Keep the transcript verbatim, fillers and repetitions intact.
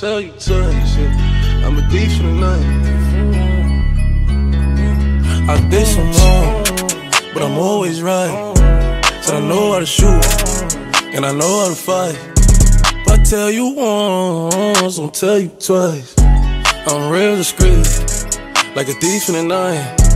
tell you twice, yeah. I'm a thief in the night. I did some wrong, but I'm always right. Said I know how to shoot, and I know how to fight. If I tell you once, I'll tell you twice. I'm real discreet, like a thief in the night.